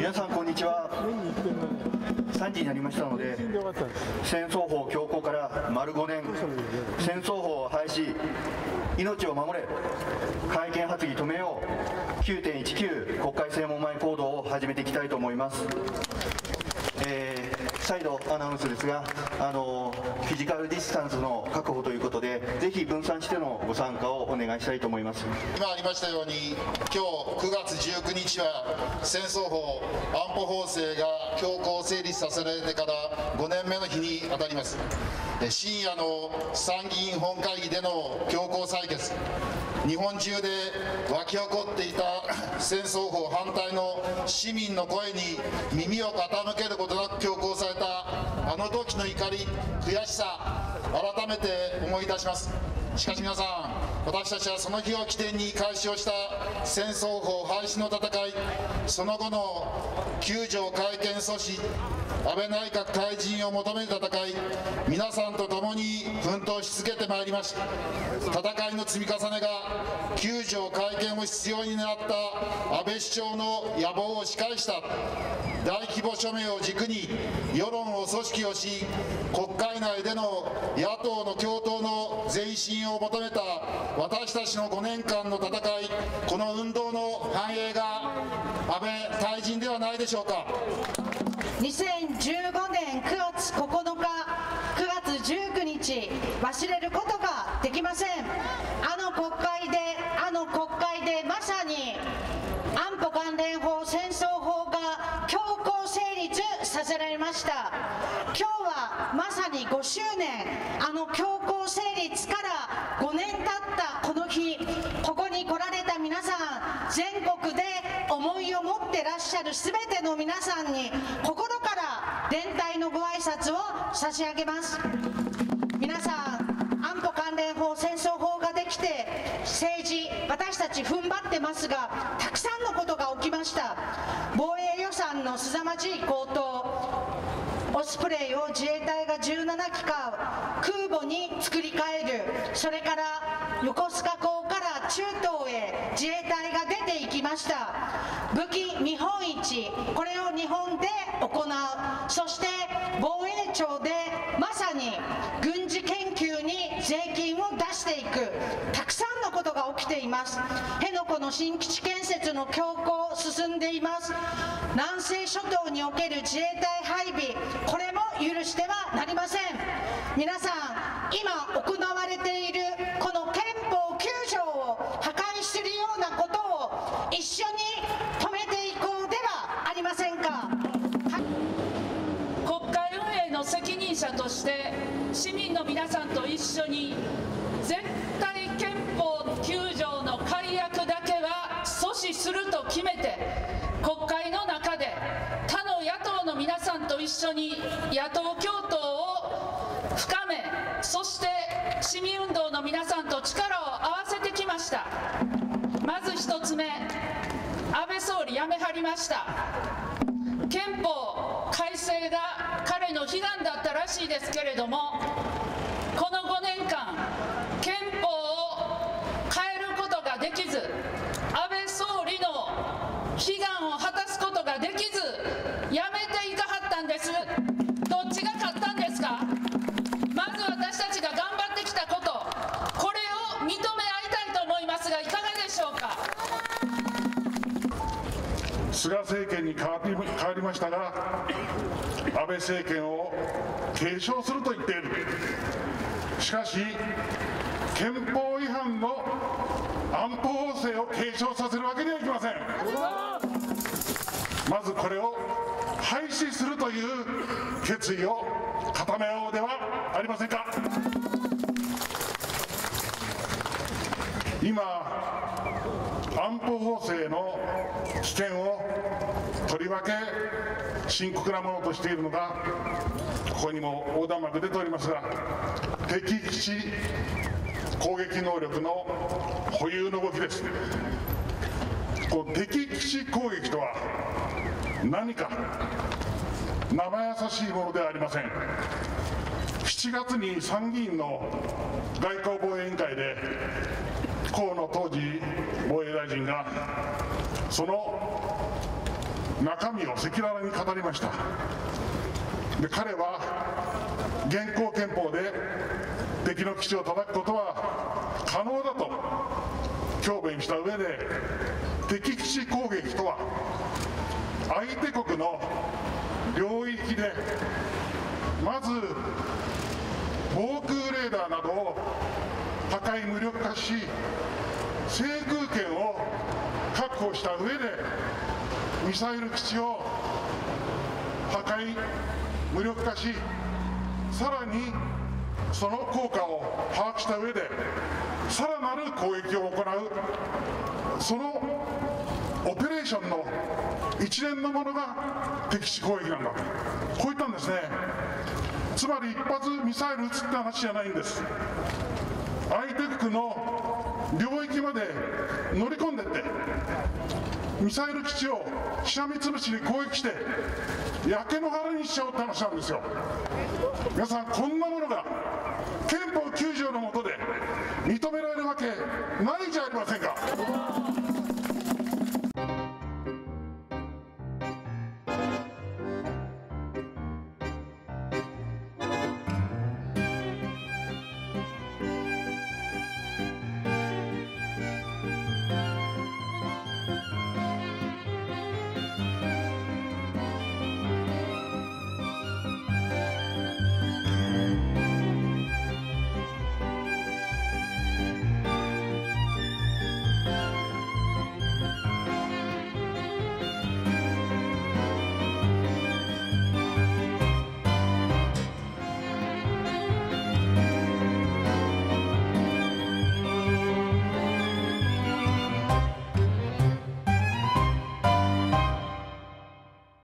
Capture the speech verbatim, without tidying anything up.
皆さんこんにちは。さんじになりましたので、戦争法強行から丸ごねん、戦争法廃止、命を守れ、改憲発議止めよう きゅうてんいちきゅう 国会正門前行動を始めていきたいと思います。えー、再度アナウンスですが、あのフィジカルディスタンスの確保ということで、ぜひ分散してのご参加をお願いしたいと思います。 今ありましたように、今日くがつじゅうくにちは戦争法安保法制が強行成立させられてからごねんめの日にあたります。深夜の参議院本会議での強行採決、日本中で沸き起こっていた戦争法反対の市民の声に耳を傾けることなく強行されたあの時の怒り、悔しさ、改めて思い出します。しかし皆さん、私たちはその日を起点に開始をした戦争法廃止の戦い、その後のきゅうじょう改憲阻止、安倍内閣退陣を求める戦い、皆さんと共に奮闘し続けてまいりました。戦いの積み重ねがきゅうじょう改憲を必要になった安倍首相の野望を仕返した。大規模署名を軸に世論を組織をし、国会内での野党の共闘の前進を求めた私たちのごねんかんの戦い、この運動の繁栄が安倍退陣ではないでしょうか。 にせんじゅうごねんくがつここのか、くがつじゅうくにち、忘れることができません。あの国会で、あの国会でまさに安保関連法、戦争法が強行成立させられました。今日はまさにごしゅうねん、あの強行成立からごねん経ったこの日、ここに来られた皆さん、全国で思いを持ってらっしゃるすべての皆さんに心から連帯のご挨拶を差し上げます。皆さん、安保関連法、戦争法ができて政治、私たち踏ん張ってますが、たくさんのことが起きました。防衛予算の凄まじい高騰、オスプレイを自衛隊がじゅうななき買う、空母に作り変える、それから横須賀港から中東へ自衛隊が出ていきました。武器見本市、これを日本で行う、そして防衛庁でまさに軍事研究に税金を出していく、たくさんのことが起きています。辺野古の新基地建設の強行進んでいます。南西諸島における自衛隊配備、これも許してはなりません。皆さん、今行われているこの憲法きゅうじょうを破壊するようなことを一緒に止めていこうではありませんか。 国会運営の責任者として市民の皆さんと一緒に絶対憲法きゅうじょうの改悪だけは阻止すると決めて、国会の中で他の野党の皆さんと一緒に野党共闘を深め、そして市民運動の皆さんと力を合わせてきました。まず一つ目、安倍総理辞めはりました。憲法改正が彼の悲願だったらしいですけれども、このごねんかん憲法を変えることができず、安倍総理の悲願を果たすことができず、やめていかはったんです。どっちが勝ったんですか。まず私たちが頑張ってきたこと、これを認め合いたいと思いますが、いかがでしょうか。 菅政権に変わり、変わりましたが、安倍政権を継承すると言っている。しかし、憲法違反の安保法制を継承させるわけにはいきません。まずこれを廃止するという決意を固めようではありませんか。今、安保法制の危険をとりわけ深刻なものとしているのが、ここにも横断幕出ておりますが、敵基地攻撃能力の保有の動きです。この敵基地攻撃とは何か生優しいものではありません。しちがつに参議院の外交防衛委員会で河野当時防衛大臣がその中身を赤裸々に語りました。で、彼は現行憲法で敵の基地を叩くことは可能だと強弁した上で、敵基地攻撃とは相手国の領域でまず防空レーダーなどを破壊無力化し、制空権を確保した上でミサイル基地を破壊無力化し、さらにその効果を把握した上でさらなる攻撃を行う、そのオペレーションの一連のものが敵基地攻撃なんだと、こう言ったんですね。つまり一発ミサイル撃つって話じゃないんです。相手国の領域まで乗り込んでってミサイル基地をしゃみつぶしに攻撃して焼け野原にしちゃおうって話なんですよ。皆さん、こんなものが憲法きゅう条の下で認められるわけないじゃありませんか。